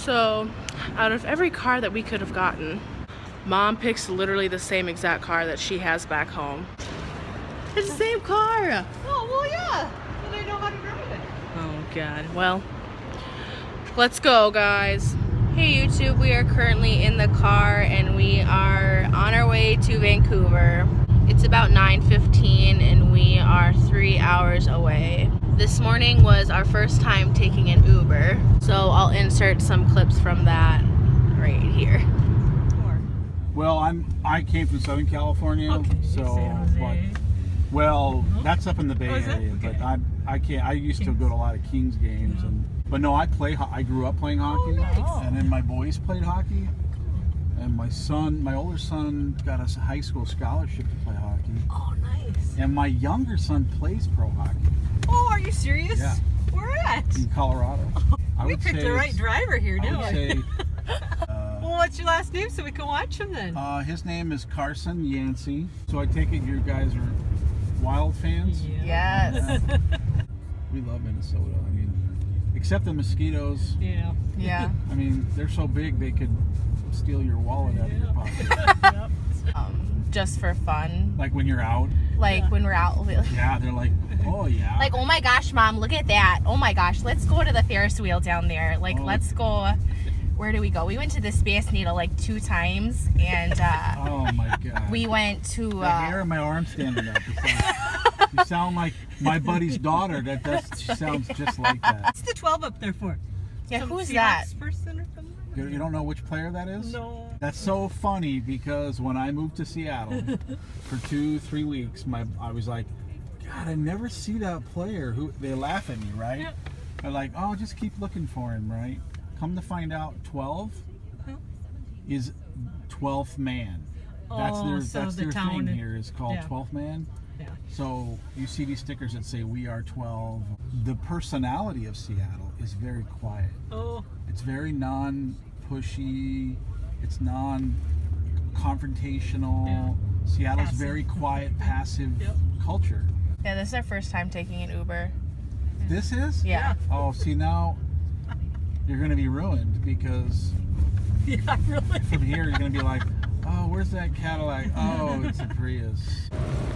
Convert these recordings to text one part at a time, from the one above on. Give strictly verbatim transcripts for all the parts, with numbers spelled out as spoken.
So, out of every car that we could have gotten, Mom picks literally the same exact car that she has back home. It's the same car! Oh, well, yeah. Well, they know how to drive it. Oh, God. Well, let's go, guys. Hey, YouTube. We are currently in the car, and we are on our way to Vancouver. It's about nine fifteen, and we are three hours away. This morning was our first time taking an Uber, so I'll insert some clips from that right here. Well, I'm I came from Southern California, Okay. so San Jose. but well, that's up in the Bay Oh, is it? Area. Okay. But I I can't. I used to go to a lot of Kings games, and but no, I play. ho- I grew up playing hockey, nice. and then my boys played hockey, and my son, my older son, got a high school scholarship to play hockey, Oh, nice. and my younger son plays pro hockey Oh, are you serious? Yeah. Where at? in Colorado. I We would picked say the right it's- driver here, I didn't would we? say. uh, Well, what's your last name so we can watch him then? Uh, his name is Carson Yancey. So I take it you guys are Wild fans? Yes. We love Minnesota. I mean, except the mosquitoes. Yeah. Yeah. I mean, they're so big they could steal your wallet out of your pocket. Um, just for fun. Like when you're out. Like when we're out. we- Yeah, they're like, oh yeah. Like, oh my gosh, Mom, look at that. Oh my gosh, let's go to the Ferris wheel down there. Like, Oh. let's go. Where do we go? We went to the Space Needle like two times, and uh, Oh my god. we went to. The hair Uh, on my arm standing up. You sound, you sound like my buddy's daughter. That does, she sounds just like that. What's the twelve up there for? yeah, Some who's Seahawks that? person or something? You you don't know which player that is? No. That's so funny because when I moved to Seattle for two, three weeks, my I was like, God, I never see that player. Who they laugh at me, right? Yeah. They're like, oh, just keep looking for him, right? Come to find out, twelve Huh? is twelfth man. That's Oh, their so that's the their town- thing here is called yeah. twelfth man. Yeah. So you see these stickers that say we are twelve. The personality of Seattle is very quiet. Oh. It's very non-pushy. It's non-confrontational. Yeah. Seattle's Passive. very quiet, passive Yep. culture. Yeah, this is our first time taking an Uber. This is? Yeah. Oh, see now you're going to be ruined because Yeah, really. from here you're going to be like, oh, where's that Cadillac? Oh, it's a Prius.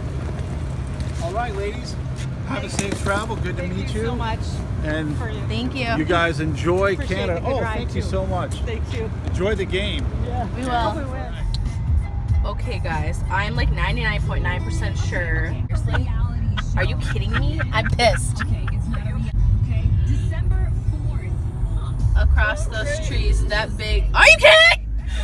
All right, ladies. Have a safe travel. Good to Thank meet you you. so much And for you. Thank you. you guys enjoy Appreciate Canada. the good Oh, ride, thank you too. so much. Thank you. Enjoy the game. Yeah. We will. Hope we win. Okay, guys, I'm like ninety-nine point nine percent sure. Seriously? Are you kidding me? I'm pissed. Across those trees, that big. Are you kidding?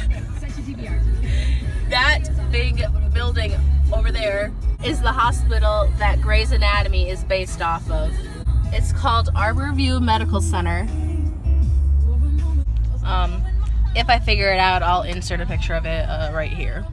That big building over there is the hospital that Grey's Anatomy is based off of. It's called Arborview Medical Center. Um, if I figure it out, I'll insert a picture of it uh, right here.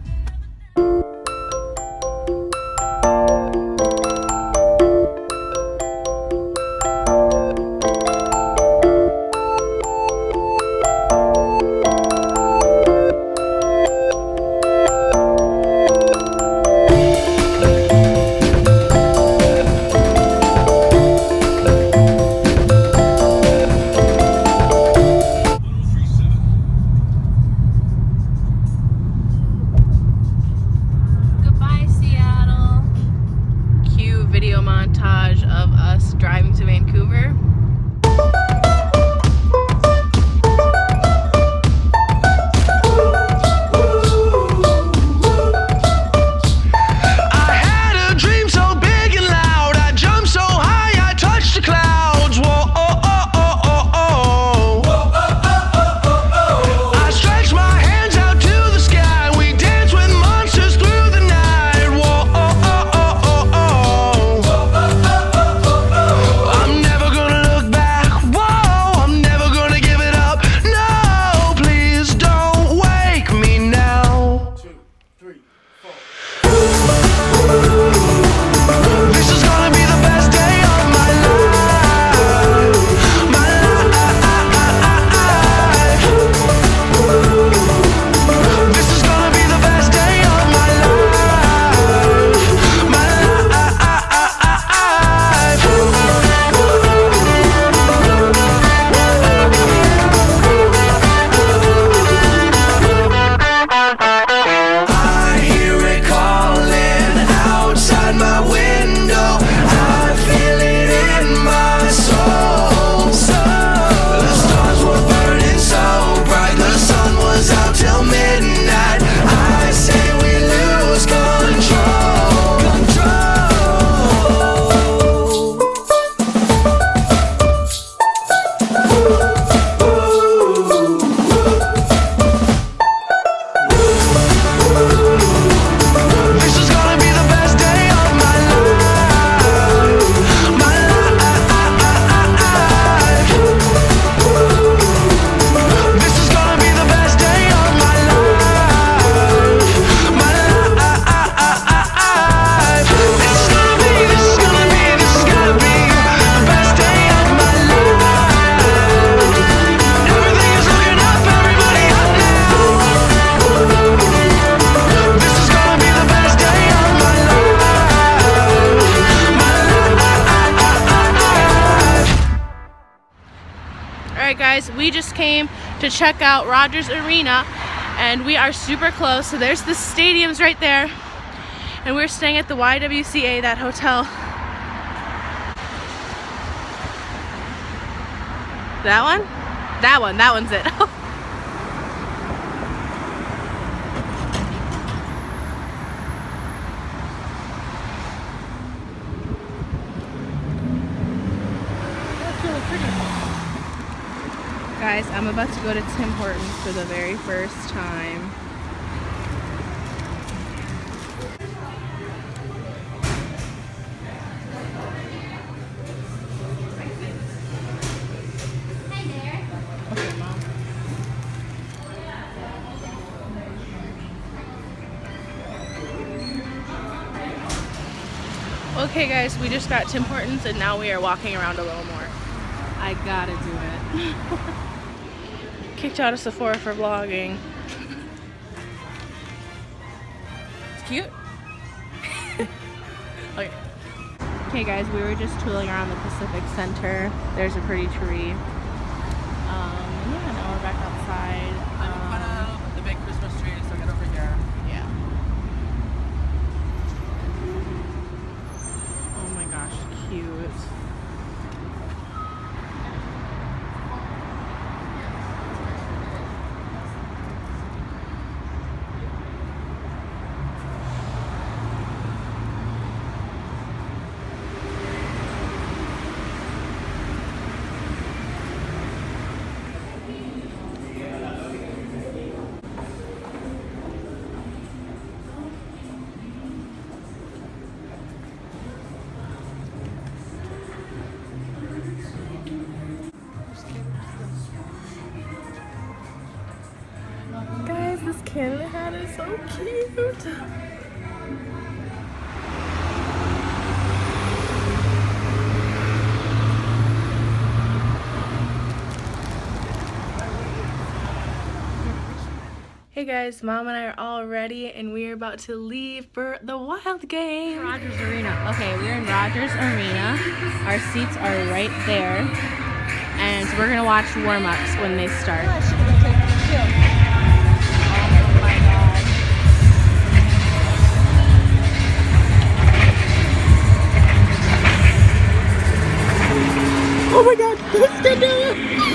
we just came to check out Rogers Arena, and we are super close. So there's the stadiums right there, and we're staying at the Y W C A, that hotel. That one? That one, that one's it. Guys, I'm about to go to Tim Hortons for the very first time. Okay, Mom. Okay guys, we just got Tim Hortons and now we are walking around a little more. I gotta do it. Kicked out of Sephora for vlogging. It's cute. Okay. Okay guys, we were just tooling around the Pacific Center. There's a pretty tree. Um, and yeah, now we're back outside. I'm in front of the big Christmas tree, so get over here. Yeah. Oh my gosh, cute. This Canada hat is so cute. Hey guys, Mom and I are all ready and we are about to leave for the Wild game. Rogers Arena. Okay, we're in Rogers Arena. Our seats are right there. And we're gonna watch warm-ups when they start. Oh my god, let's get there!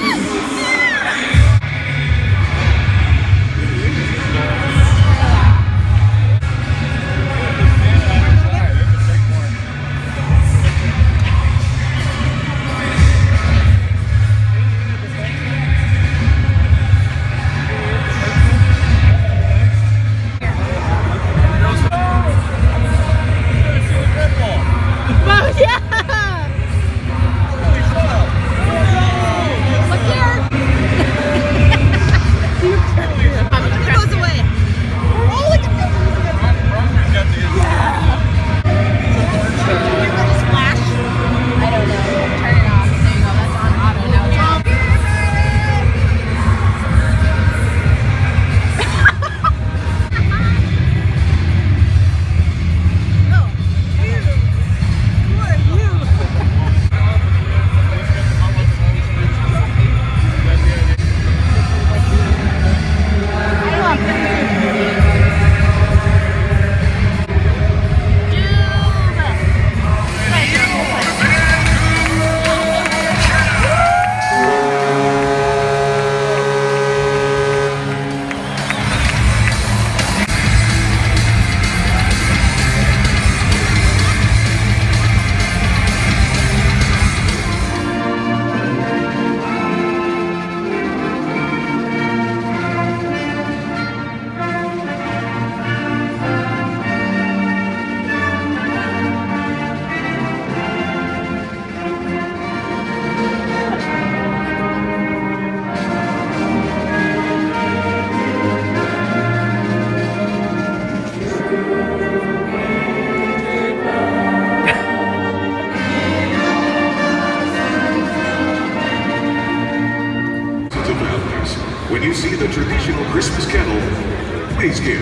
When you see the traditional Christmas kettle, please give.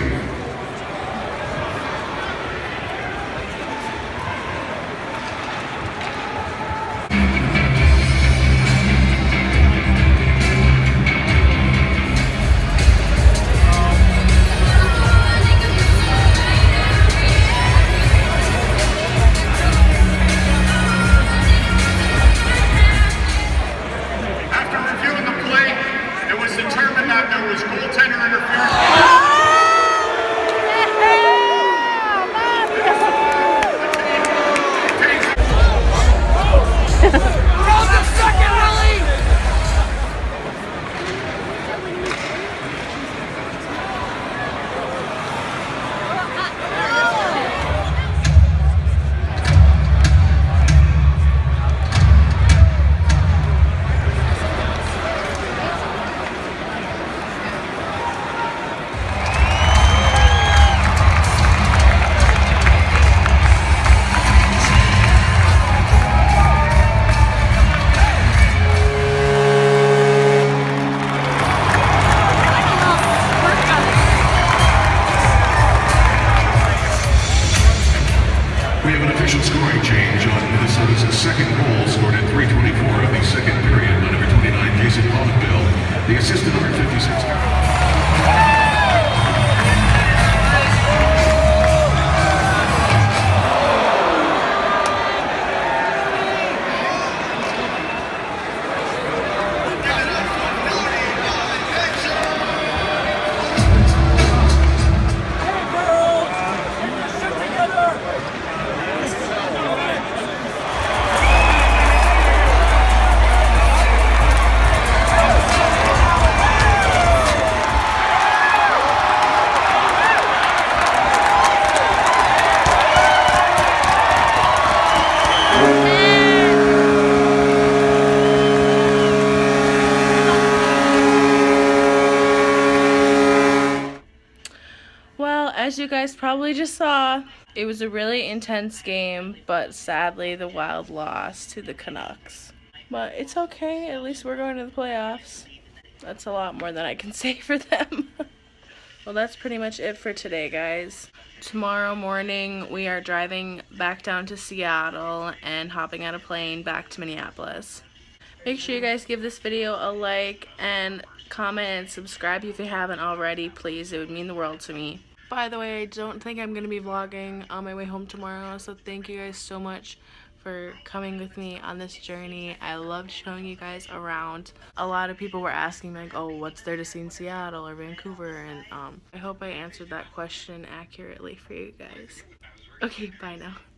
that, there was goaltender interference. We have an official scoring change on Minnesota's second goal, scored at three twenty-four of the second period by number twenty-nine, Jason Pominville. The assist to number fifty-six. As you guys probably just saw, it was a really intense game, but sadly the Wild lost to the Canucks. But it's okay, at least we're going to the playoffs. That's a lot more than I can say for them. Well, that's pretty much it for today, guys. Tomorrow morning we are driving back down to Seattle and hopping on a plane back to Minneapolis. Make sure you guys give this video a like and comment and subscribe if you haven't already, please. It would mean the world to me. By the way, I don't think I'm going to be vlogging on my way home tomorrow, so thank you guys so much for coming with me on this journey. I loved showing you guys around. A lot of people were asking me, like, oh, what's there to see in Seattle or Vancouver? And um, I hope I answered that question accurately for you guys. Okay, bye now.